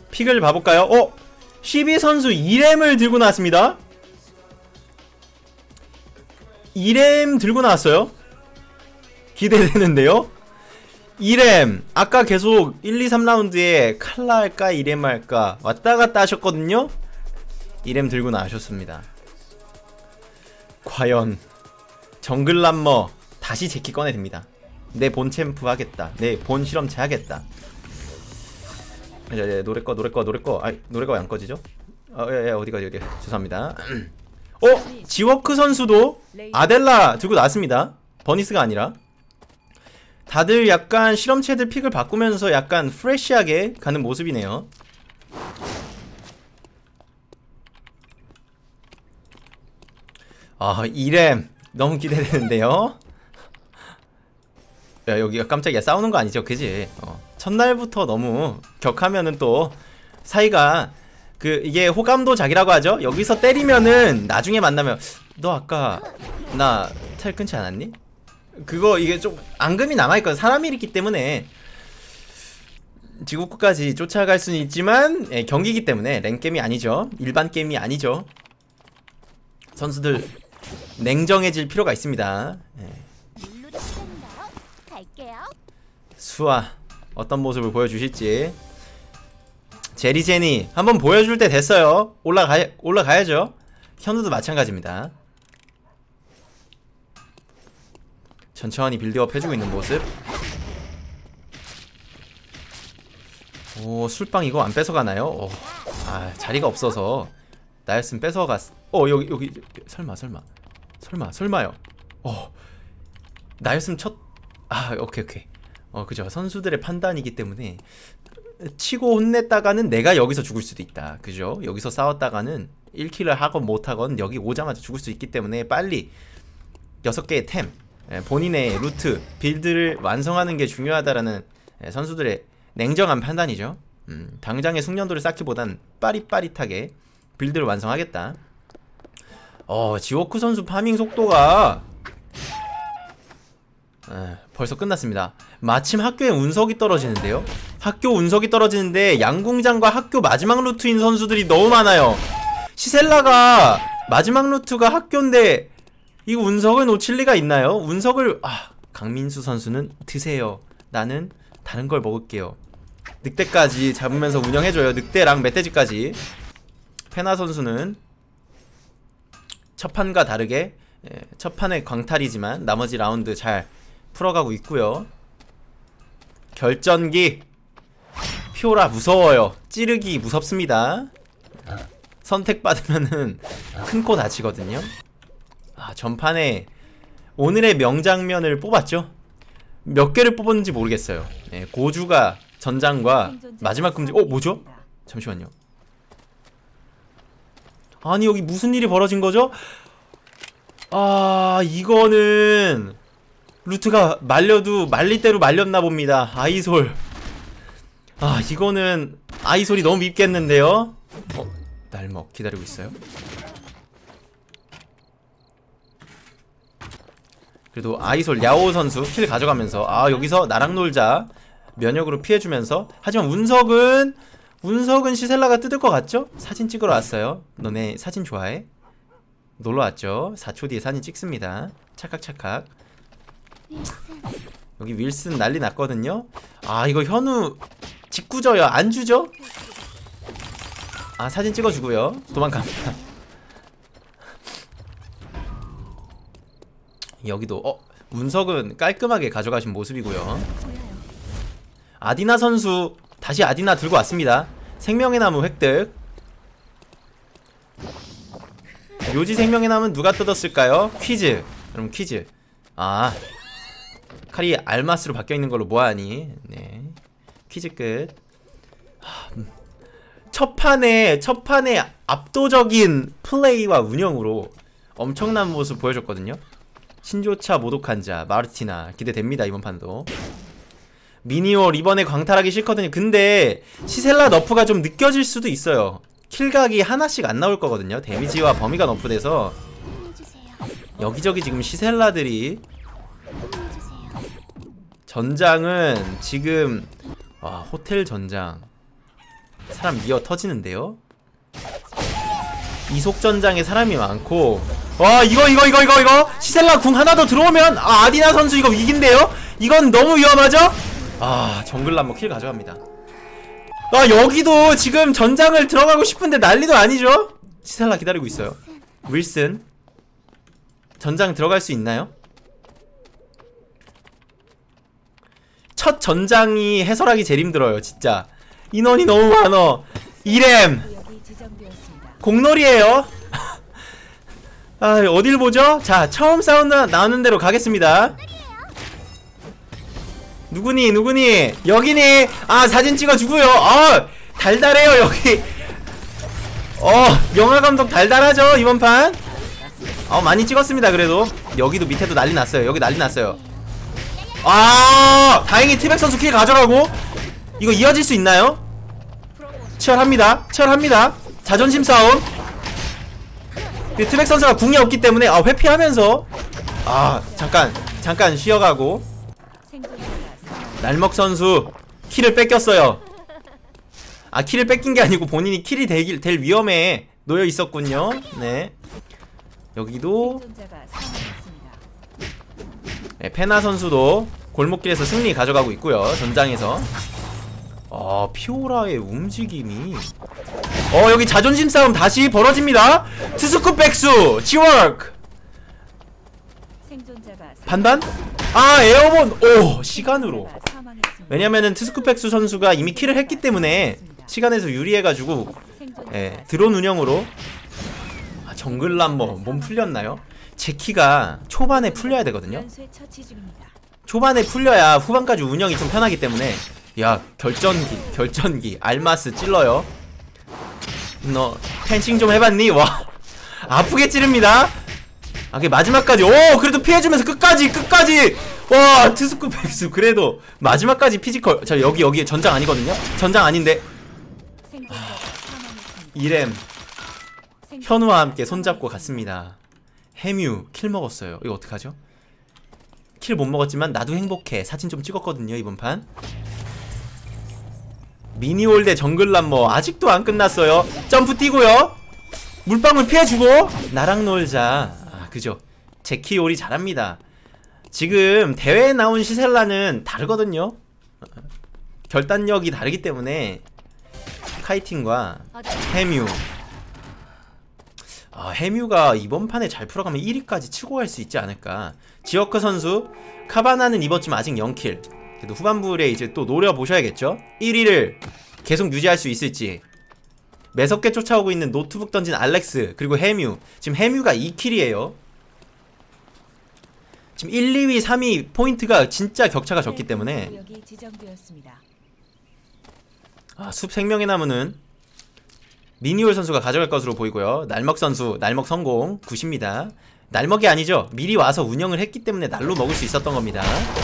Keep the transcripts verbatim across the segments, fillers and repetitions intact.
픽을 봐볼까요? 어? 시비 선수 이 렘을 들고 나왔습니다. 이 렘 들고 나왔어요. 기대되는데요? 이 렘 아까 계속 일, 이, 삼 라운드에 칼라 할까 이 렘 할까 왔다갔다 하셨거든요? 이 렘 들고 나오셨습니다. 과연 정글람머 다시 제키 꺼내듭니다. 내 본 챔프 하겠다. 내 본 실험체 하겠다. 야, 야, 노래 꺼 노래 꺼 노래 꺼. 아, 노래가 왜 안 꺼지죠? 어, 야, 야, 어디가 어디 죄송합니다. 어? 지워크 선수도 아델라 들고 나왔습니다. 버니스가 아니라. 다들 약간 실험체들 픽을 바꾸면서 약간 프레시하게 가는 모습이네요. 아, 이 렘 너무 기대되는데요. 야, 여기가 깜짝이야. 싸우는 거 아니죠? 그지? 어. 첫날부터 너무 격하면은 또 사이가 그 이게 호감도작이라고 하죠? 여기서 때리면은 나중에 만나면 너 아까 나 텔 끊지 않았니? 그거 이게 좀 앙금이 남아있거든. 사람이 있기 때문에 지구국까지 쫓아갈 수는 있지만 예, 경기이기 때문에 랭게임이 아니죠. 일반 게임이 아니죠. 선수들 냉정해질 필요가 있습니다. 예. 수아 어떤 모습을 보여주실지. 제리제니 한번 보여줄 때 됐어요. 올라가, 올라가야죠. 현우도 마찬가지입니다. 천천히 빌드업 해주고 있는 모습. 오, 술빵 이거 안 뺏어가나요? 오, 아, 자리가 없어서 나였으면 뺏어갔. 어, 여기 여기 설마 설마 설마 설마요. 어, 나였으면 첫. 아, 오케이 오케이. 어, 그죠. 선수들의 판단이기 때문에 치고 혼냈다가는 내가 여기서 죽을 수도 있다. 그죠? 여기서 싸웠다가는 일 킬을 하건 못하건 여기 오자마자 죽을 수 있기 때문에 빨리 여섯 개의 템, 본인의 루트, 빌드를 완성하는 게 중요하다라는 선수들의 냉정한 판단이죠. 음, 당장의 숙련도를 쌓기보단 빠릿빠릿하게 빌드를 완성하겠다. 어, 지워크 선수 파밍 속도가 에, 벌써 끝났습니다. 마침 학교에 운석이 떨어지는데요. 학교 운석이 떨어지는데 양궁장과 학교 마지막 루트인 선수들이 너무 많아요. 시셀라가 마지막 루트가 학교인데 이 운석을 놓칠 리가 있나요? 운석을. 아, 강민수 선수는 드세요. 나는 다른 걸 먹을게요. 늑대까지 잡으면서 운영해줘요. 늑대랑 멧돼지까지. 페나 선수는 첫 판과 다르게 첫 판의 광탈이지만 나머지 라운드 잘 풀어가고 있고요. 결전기 피오라 무서워요. 찌르기 무섭습니다. 선택받으면은 큰 코 다치거든요. 아, 전판에 오늘의 명장면을 뽑았죠. 몇 개를 뽑았는지 모르겠어요. 네, 고주가 전장과 마지막 금지. 어, 뭐죠? 잠시만요. 아니, 여기 무슨 일이 벌어진 거죠? 아, 이거는 루트가 말려도 말릴 대로 말렸나 봅니다. 아이솔. 아, 이거는 아이솔이 너무 밉겠는데요. 어, 날먹 기다리고 있어요. 그래도 아이솔 야오 선수 킬 가져가면서 아, 여기서 나랑 놀자 면역으로 피해주면서. 하지만 운석은 운석은 시셀라가 뜯을 것 같죠? 사진 찍으러 왔어요. 너네 사진 좋아해? 놀러왔죠. 사 초 뒤에 사진 찍습니다. 찰칵찰칵. 여기 윌슨 난리 났거든요. 아, 이거 현우 직구져요. 안 주죠? 아, 사진 찍어주고요. 도망갑니다. 여기도 어, 운석은 깔끔하게 가져가신 모습이고요. 아디나 선수 다시 아디나 들고 왔습니다. 생명의 나무 획득. 묘지 생명의 나무는 누가 뜯었을까요? 퀴즈. 그럼 퀴즈. 아, 칼이 알마스로 바뀌어있는 걸로 뭐하니. 네, 퀴즈 끝. 첫 판에 첫 판에 압도적인 플레이와 운영으로 엄청난 모습 보여줬거든요. 신조차 모독한 자 마르티나 기대됩니다. 이번 판도. 미니올 이번에 광탈하기 싫거든요. 근데 시셀라 너프가 좀 느껴질 수도 있어요. 킬각이 하나씩 안 나올 거거든요. 데미지와 범위가 너프돼서 여기저기 지금 시셀라들이. 전장은 지금 와, 호텔 전장 사람 미어 터지는데요. 이속전장에 사람이 많고. 와 이거 이거 이거 이거 이거 시셀라 궁 하나 더 들어오면 아, 아디나 선수 이거 위기인데요? 이건 너무 위험하죠? 아 정글람머 킬 가져갑니다. 아 여기도 지금 전장을 들어가고 싶은데 난리도 아니죠? 시셀라 기다리고 있어요. 윌슨 전장 들어갈 수 있나요? 첫 전장이 해설하기 제일 힘들어요 진짜. 인원이 너무 많어. 이렘 공놀이에요. 아 어딜 보죠? 자 처음 사운드 나오는 대로 가겠습니다. 누구니 누구니 여기니. 아 사진 찍어주고요. 어 달달해요 여기. 어 영화감독 달달하죠 이번판. 어 많이 찍었습니다. 그래도 여기도 밑에도 난리 났어요. 여기 난리 났어요. 아 다행히 티백 선수 킬 가져가고. 이거 이어질 수 있나요? 치열합니다 치열합니다. 자존심 싸움. 티백 선수가 궁이 없기 때문에 아 회피하면서 아 잠깐 잠깐 쉬어가고. 날먹 선수 킬을 뺏겼어요. 아 킬을 뺏긴게 아니고 본인이 킬이 되길, 될 위험에 놓여 있었군요. 네 여기도 네, 페나 선수도 골목길에서 승리 가져가고 있고요. 전장에서 아 피오라의 움직임이 어 여기 자존심 싸움 다시 벌어집니다. 트스쿠 백수 지워크 반반? 아 에어본 오 시간으로. 왜냐면은 트스쿠펙수 선수가 이미 킬을 했기 때문에 시간에서 유리해가지고 예, 드론 운영으로. 아, 정글람머 몸 풀렸나요? 제 키가 초반에 풀려야 되거든요. 초반에 풀려야 후반까지 운영이 좀 편하기 때문에. 야 결전기 결전기 알마스 찔러요. 너 펜싱 좀 해봤니? 와 아프게 찌릅니다. 아 그게 마지막까지 오 그래도 피해주면서 끝까지 끝까지. 와 트스쿠 백수 그래도 마지막까지 피지컬. 자 여기 여기 전장 아니거든요. 전장 아닌데. 아, 이렘 현우와 함께 손잡고 갔습니다. 해뮤 킬 먹었어요. 이거 어떡하죠? 킬 못 먹었지만 나도 행복해. 사진 좀 찍었거든요 이번 판. 미니홀대 정글람머 아직도 안 끝났어요. 점프 뛰고요. 물방울 피해주고 나랑 놀자. 아 그죠. 제키올이 잘합니다. 지금 대회에 나온 시셀라는 다르거든요. 결단력이 다르기 때문에. 카이팅과 해뮤. 아 해뮤가 이번 판에 잘 풀어가면 일 위까지 치고 갈 수 있지 않을까. 지어크 선수 카바나는 이번쯤 아직 영 킬. 그래도 후반부에 이제 또 노려보셔야겠죠. 일 위를 계속 유지할 수 있을지. 매섭게 쫓아오고 있는 노트북 던진 알렉스 그리고 해뮤. 지금 해뮤가 이 킬이에요 지금 일, 이 위, 삼 위 포인트가 진짜 격차가 적기 때문에. 아, 숲 생명의 나무는 미니올 선수가 가져갈 것으로 보이고요. 날먹 선수 날먹 성공 굿입니다. 날먹이 아니죠. 미리 와서 운영을 했기 때문에 날로 먹을 수 있었던 겁니다.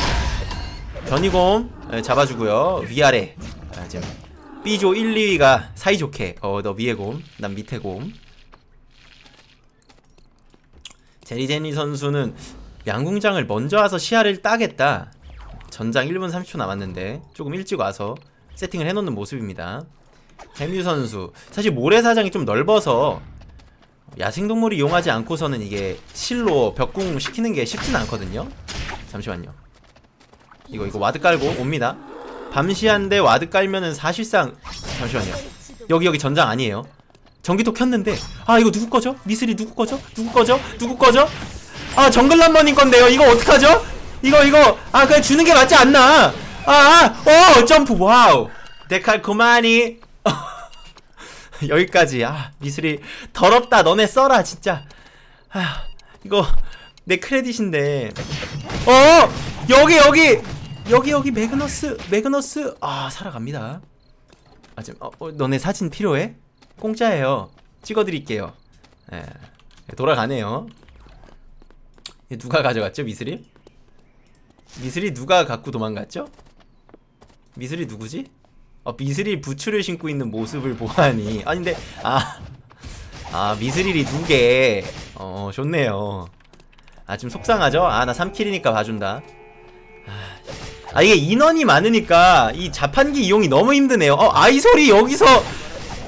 변이곰 잡아주고요. 위아래 아, 지금 B조 일, 이 위가 사이좋게 어 너 위에 곰 난 밑에 곰. 제리제니 선수는 양궁장을 먼저 와서 시야를 따겠다. 전장 일 분 삼십 초 남았는데 조금 일찍 와서 세팅을 해놓는 모습입니다. 해뮤 선수 사실 모래사장이 좀 넓어서 야생동물을 이용하지 않고서는 이게 실로 벽궁 시키는 게 쉽지는 않거든요. 잠시만요. 이거 이거 와드 깔고 옵니다. 밤시한데 와드 깔면은 사실상 잠시만요. 여기 여기 전장 아니에요. 전기톱 켰는데 아 이거 누구 거죠? 미스리 누구 거죠? 누구 거죠? 누구 거죠? 아 정글람머님 건데요. 이거 어떡하죠? 이거 이거 아 그냥 주는 게 맞지 않나? 아, 아, 오 점프 와우. 데칼코마니. 여기까지. 아 미스리 더럽다. 너네 써라 진짜. 아 이거 내 크레딧인데. 어 여기 여기 여기 여기 매그너스 매그너스. 아 살아갑니다. 아 지금 어, 어, 너네 사진 필요해? 공짜예요. 찍어드릴게요. 예, 돌아가네요. 누가 가져갔죠 미스리? 미스리 누가 갖고 도망갔죠? 미스리 누구지? 어, 미스리 부츠를 신고 있는 모습을 보아하니 아니 근데 아, 아 미스릴이 두개. 어 좋네요. 아 지금 속상하죠? 아 나 삼 킬이니까 봐준다. 아 이게 인원이 많으니까 이 자판기 이용이 너무 힘드네요. 어 아이솔이 여기서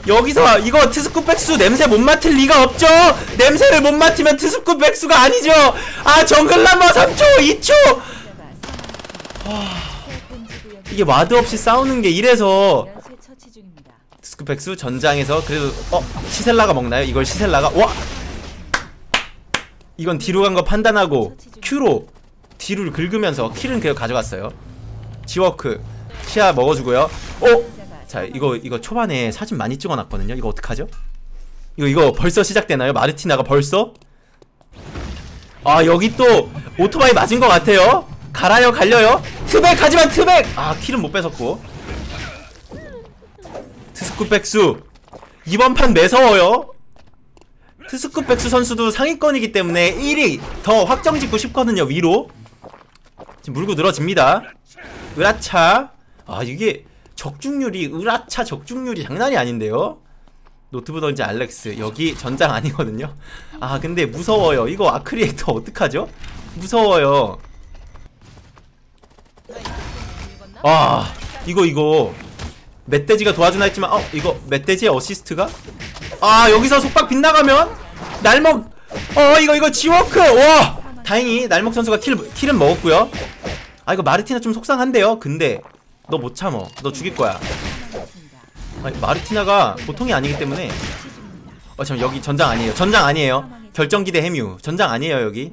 여기서 이거 트스쿠 백수 냄새 못 맡을 리가 없죠. 냄새를 못 맡으면 트스쿠 백수가 아니죠. 아 정글라머 삼 초 이 초. 와, 이게 와드 없이 싸우는 게 이래서 트스쿠 백수 전장에서 그래도 어 시셀라가 먹나요? 이걸 시셀라가 와 이건 뒤로 간 거 판단하고 Q로 뒤를 긁으면서 킬은 그냥 가져갔어요. 지워크 시야 먹어주고요. 어? 자 이거 이거 초반에 사진 많이 찍어놨거든요. 이거 어떡하죠? 이거 이거 벌써 시작되나요? 마르티나가 벌써? 아 여기 또 오토바이 맞은 것 같아요. 갈아요 갈려요. 트백 하지만 트백! 아 킬은 못 뺏었고. 트스쿠 백수 이번 판 매서워요. 트스쿠 백수 선수도 상위권이기 때문에 일 위 더 확정 짓고 싶거든요. 위로 지금 물고 늘어집니다. 으라차. 아 이게 적중률이 으라차 적중률이 장난이 아닌데요. 노트북 던지 알렉스 여기 전장 아니거든요. 아 근데 무서워요. 이거 아크리에이터 어떡하죠? 무서워요. 아 이거 이거 멧돼지가 도와주나 했지만 어 이거 멧돼지의 어시스트가 아 여기서 속박 빗나가면 날먹 어 이거 이거 지워크 와 다행히 날먹 선수가 킬, 킬은 먹었고요. 아 이거 마르티나 좀 속상한데요. 근데 너 못 참어. 너 죽일거야. 아니 마르티나가 보통이 아니기 때문에 어 잠깐 여기 전장 아니에요. 전장 아니에요. 결정기대 해뮤 전장 아니에요. 여기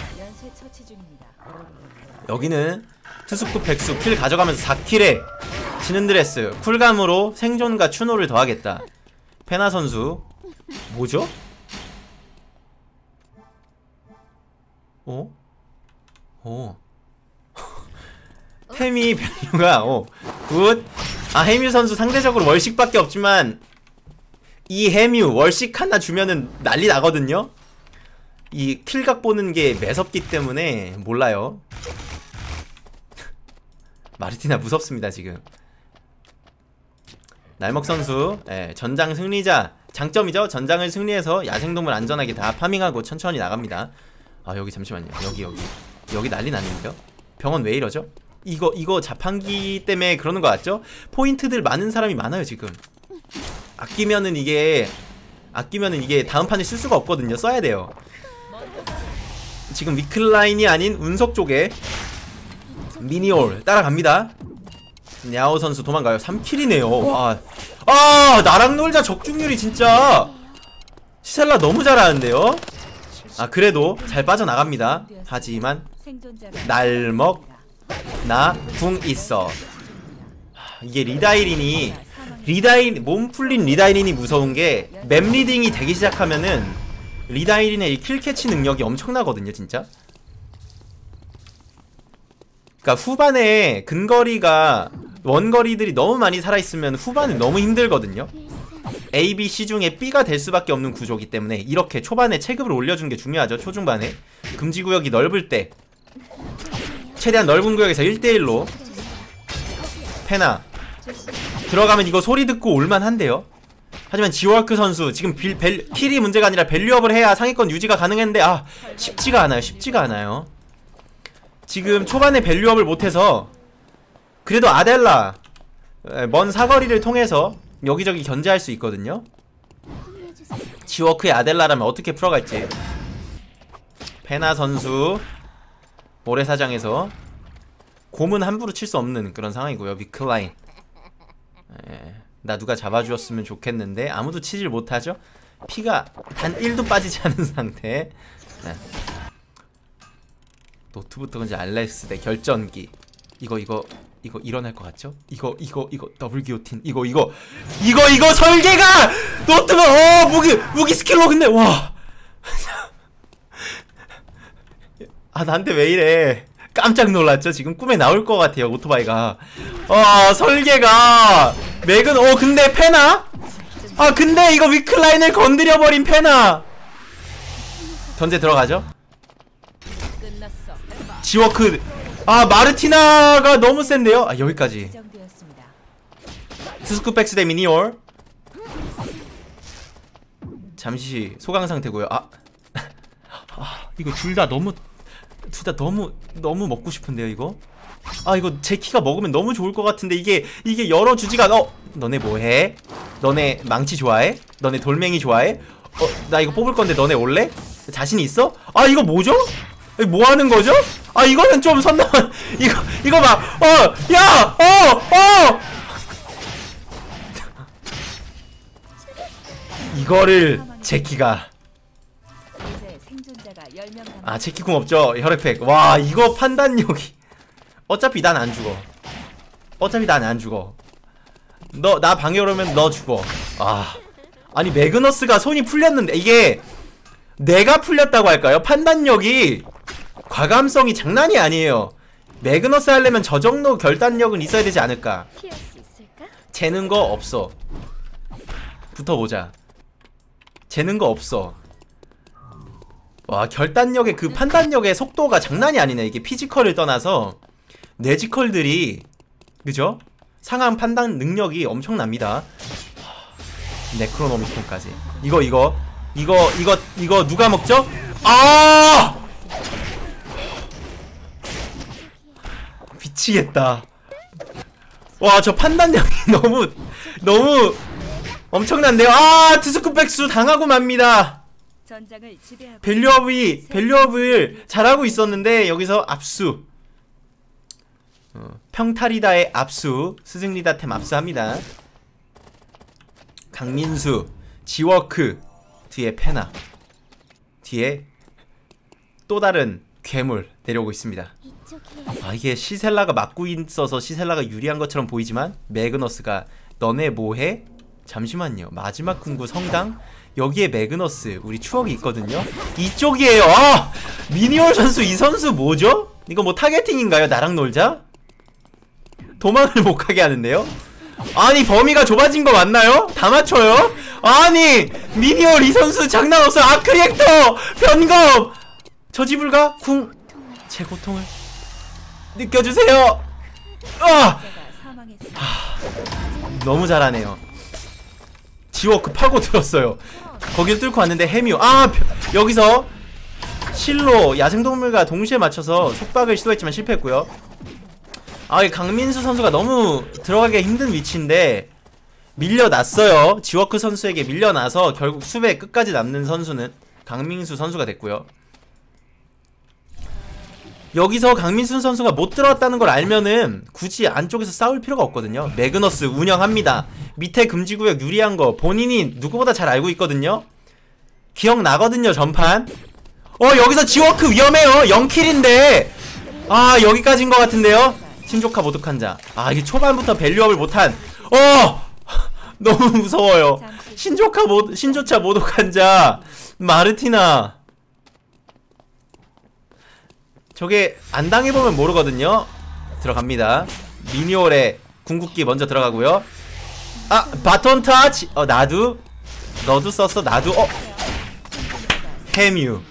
여기는 트스쿠 백수 킬 가져가면서 사 킬에 지는드레스 쿨감으로 생존과 추노를 더하겠다. 페나 선수 뭐죠? 어? 어 템이 밸류가 어 굿. 아 해뮤 선수 상대적으로 월식밖에 없지만 이 해뮤 월식 하나 주면은 난리 나거든요. 이 킬각 보는 게 매섭기 때문에 몰라요. 마르티나 무섭습니다 지금. 날먹 선수 예, 전장 승리자 장점이죠. 전장을 승리해서 야생동물 안전하게 다 파밍하고 천천히 나갑니다. 아 여기 잠시만요. 여기 여기 여기 난리 났는데요. 병원 왜 이러죠? 이거 이거 자판기 때문에 그러는 거 같죠? 포인트들 많은 사람이 많아요 지금. 아끼면은 이게 아끼면은 이게 다음 판에 쓸 수가 없거든요. 써야 돼요. 지금 위클라인이 아닌 운석 쪽에 미니올 따라갑니다. 냐오 선수 도망가요. 삼 킬이네요. 와. 아 나랑 놀자 적중률이 진짜 시셀라 너무 잘하는데요. 아 그래도 잘 빠져나갑니다. 하지만 날먹 나 궁 있어. 이게 리다이린이 리다이린 몸 풀린 리다이린이 무서운게 맵 리딩이 되기 시작하면은 리다이린의 이 킬캐치 능력이 엄청나거든요 진짜. 그니까 후반에 근거리가 원거리들이 너무 많이 살아있으면 후반은 너무 힘들거든요. A, B, C 중에 B가 될 수밖에 없는 구조이기 때문에 이렇게 초반에 체급을 올려주는 게 중요하죠. 초중반에 금지구역이 넓을 때 최대한 넓은 구역에서 일 대 일로 페나 들어가면 이거 소리 듣고 올만한데요. 하지만 지워크 선수 지금 빌, 벨, 킬이 문제가 아니라 밸류업을 해야 상위권 유지가 가능했는데 아 쉽지가 않아요. 쉽지가 않아요. 지금 초반에 밸류업을 못해서 그래도 아델라 먼 사거리를 통해서 여기저기 견제할 수 있거든요. 지워크의 아델라라면 어떻게 풀어갈지. 페나 선수 모래사장에서 곰은 함부로 칠 수 없는 그런 상황이고요. 위클라인 에, 나 누가 잡아주었으면 좋겠는데 아무도 치질 못하죠. 피가 단 일도 빠지지 않은 상태. 에. 노트부터 이제 알렉스 대 결전기. 이거 이거 이거 일어날 것 같죠? 이거 이거 이거 더블 기오틴 이거 이거 이거 이거 설계가 노트북 어 무기 무기 스킬로 근데 와. 아 나한테 왜 이래. 깜짝 놀랐죠? 지금 꿈에 나올 것 같아요 오토바이가. 어 설계가 맥은 어 근데 페나? 아 근데 이거 위클라인을 건드려버린 페나. 던제 들어가죠? 지워크 아 마르티나가 너무 센데요? 아 여기까지. 트스쿠 백스 대 미니올. 잠시 소강 상태고요. 아, 아 이거 둘 다 너무 둘 다 너무 너무 먹고 싶은데요 이거. 아 이거 제 키가 먹으면 너무 좋을 것 같은데 이게 이게 열어주지가 어 너네 뭐해? 너네 망치 좋아해? 너네 돌멩이 좋아해? 어, 나 이거 뽑을 건데 너네 올래? 자신 있어? 아, 이거 뭐죠? 뭐 하는 거죠? 아, 이거는 좀 선 넘어. 이거, 이거 봐. 어, 야! 어! 어! 이거를 제키가. 아, 제키 궁 없죠? 혈액팩. 와, 이거 판단력이. 어차피 난 안 죽어. 어차피 난 안 죽어. 너, 나 방해 오면 너 죽어. 아. 아니, 매그너스가 손이 풀렸는데, 이게 내가 풀렸다고 할까요? 판단력이, 과감성이 장난이 아니에요. 매그너스 하려면 저 정도 결단력은 있어야 되지 않을까. 재는 거 없어. 붙어보자. 재는 거 없어. 와, 결단력의 그 판단력의 속도가 장난이 아니네. 이게 피지컬을 떠나서 뇌지컬들이, 그죠? 상황 판단 능력이 엄청납니다. 네크로노미콘까지. 이거 이거 이거 이거 이거 누가 먹죠? 아! 미치겠다. 와, 저 판단력이 너무 너무 엄청난데요. 아, 투스쿠백수 당하고 맙니다. 밸류업이 밸류업을 잘하고 있었는데 여기서 압수. 어, 평타리다의 압수. 스승리다템 압수합니다. 강민수, 지워크, 뒤에 페나, 뒤에 또 다른 괴물 내려오고 있습니다. 아, 이게 시셀라가 막고 있어서 시셀라가 유리한 것처럼 보이지만 매그너스가 너네 뭐해? 잠시만요. 마지막 궁구 성당? 여기에 매그너스 우리 추억이 있거든요. 이쪽이에요. 아! 미니올 선수, 이 선수 뭐죠? 이거 뭐 타겟팅인가요? 나랑 놀자? 도망을 못 가게 하는데요? 아니, 범위가 좁아진 거 맞나요? 다 맞춰요? 아니, 미니올 이 선수 장난 없어요. 아크리액터 변검 저지불가 궁 제 고통을 느껴주세요. 아! 하, 너무 잘하네요. 지워크 파고 들었어요. 거길 뚫고 왔는데 해뮤. 아, 여기서 실로 야생동물과 동시에 맞춰서 속박을 시도했지만 실패했고요. 아, 이 강민수 선수가 너무 들어가기가 힘든 위치인데 밀려났어요. 지워크 선수에게 밀려나서 결국 숲에 끝까지 남는 선수는 강민수 선수가 됐고요. 여기서 강민수 선수가 못 들어왔다는 걸 알면은 굳이 안쪽에서 싸울 필요가 없거든요. 매그너스 운영합니다. 밑에 금지구역 유리한 거 본인이 누구보다 잘 알고 있거든요. 기억나거든요, 전판. 어, 여기서 지워크 위험해요. 영 킬인데 아, 여기까지인 것 같은데요. 신조카 모독한자. 아, 이게 초반부터 밸류업을 못한. 어! 너무 무서워요. 신조카 모, 신조차 모독한자. 마르티나. 저게 안 당해보면 모르거든요. 들어갑니다. 미니올의 궁극기 먼저 들어가고요. 아, 바톤 터치. 어, 나도. 너도 썼어, 나도. 어. 해뮤.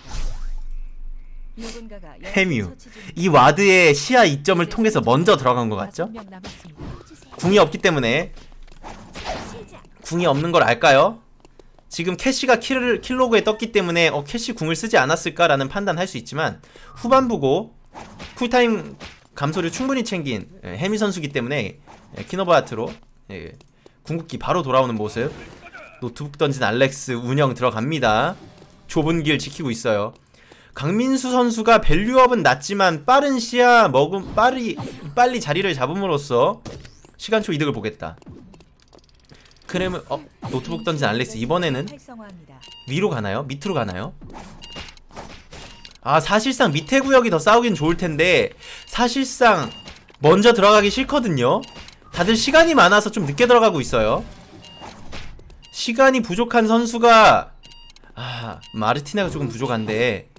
해뮤. 이 와드의 시야 이점을 통해서 먼저 들어간 것 같죠? 궁이 없기 때문에. 궁이 없는 걸 알까요? 지금 캐시가 킬, 킬로그에 떴기 때문에 어, 캐시 궁을 쓰지 않았을까라는 판단할 수 있지만 후반부고 쿨타임 감소를 충분히 챙긴 예, 해미 선수기 때문에 예, 키노바야트로 예, 궁극기 바로 돌아오는 모습. 노트북 던진 알렉스 운영 들어갑니다. 좁은 길 지키고 있어요. 강민수 선수가 밸류업은 낮지만 빠른 시야 먹음 빨리 빨리 자리를 잡음으로써 시간초 이득을 보겠다. 그러면 어 노트북 던진 알렉스 이번에는 위로 가나요? 밑으로 가나요? 아, 사실상 밑에 구역이 더 싸우긴 좋을 텐데 사실상 먼저 들어가기 싫거든요. 다들 시간이 많아서 좀 늦게 들어가고 있어요. 시간이 부족한 선수가 아, 마르티나가 조금 부족한데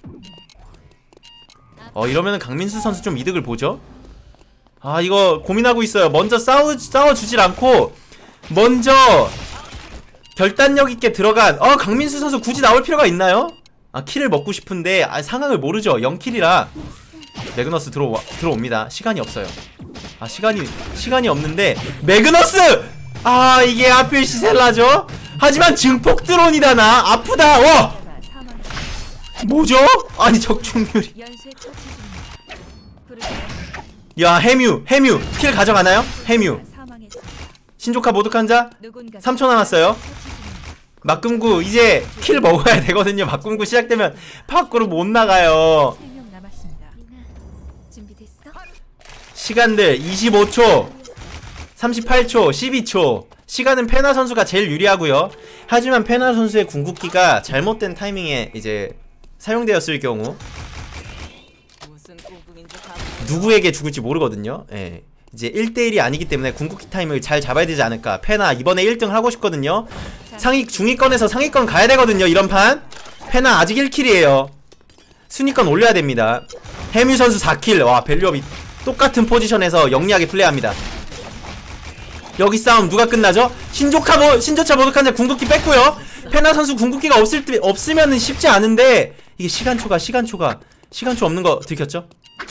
어, 이러면은 강민수 선수 좀 이득을 보죠? 아, 이거 고민하고 있어요. 먼저 싸우, 싸워주질 않고 먼저 결단력 있게 들어간 어, 강민수 선수 굳이 나올 필요가 있나요? 아, 킬을 먹고 싶은데 아, 상황을 모르죠. 영 킬이라 매그너스 들어와, 들어옵니다. 시간이 없어요. 아, 시간이 시간이 없는데 매그너스! 아, 이게 하필 시셀라죠? 하지만 증폭 드론이다. 나 아프다. 와! 뭐죠? 아니, 적중률이. 야, 해뮤 해뮤 킬 가져가나요? 해뮤 신조카 모독한자 삼 초 남았어요. 막금구 이제 킬 먹어야 되거든요. 막금구 시작되면 밖으로 못 나가요. 시간들 이십오 초, 삼십팔 초, 십이 초. 시간은 페나 선수가 제일 유리하고요. 하지만 페나 선수의 궁극기가 잘못된 타이밍에 이제 사용되었을 경우 누구에게 죽을지 모르거든요. 예. 이제 일 대 일이 아니기 때문에 궁극기 타이밍을 잘 잡아야 되지 않을까. 페나 이번에 일 등 하고 싶거든요. 상위 중위권에서 상위권 가야 되거든요. 이런 판 페나 아직 일 킬이에요 순위권 올려야 됩니다. 해뮤 선수 사 킬. 와, 밸류업이 똑같은 포지션에서 영리하게 플레이합니다. 여기 싸움 누가 끝나죠? 신조카 모, 신조차 모독한자 궁극기 뺐고요. 페나 선수 궁극기가 없을 때, 없으면은 쉽지 않은데 이게 시간초가 시간초가 시간초 없는 거 들켰죠?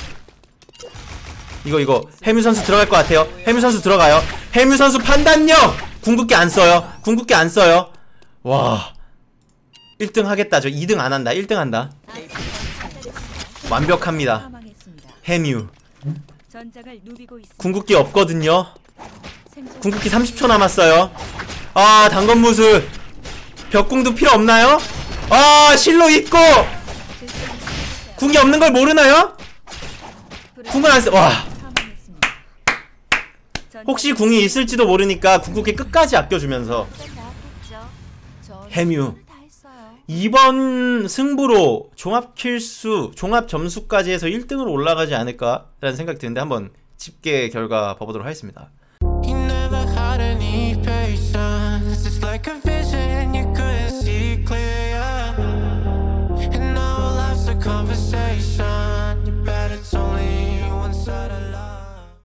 이거 이거 해뮤 선수 들어갈 것 같아요. 해뮤 선수 들어가요. 해뮤 선수 판단력! 궁극기 안 써요. 궁극기 안 써요. 와, 일 등 하겠다. 저 이 등 안 한다. 일 등 한다. 완벽합니다. 해뮤 궁극기 없거든요. 궁극기 삼십 초 남았어요. 아, 당건무술 벽궁도 필요 없나요? 아, 실로 있고 궁이 없는 걸 모르나요? 궁을 안 써. 와, 혹시 궁이 있을지도 모르니까 궁극기 끝까지 아껴주면서 해뮤 이번 승부로 종합 킬수, 종합 점수까지 해서 일 등으로 올라가지 않을까라는 생각이 드는데 한번 집계 결과 봐보도록 하겠습니다. Conversation, you bet it's only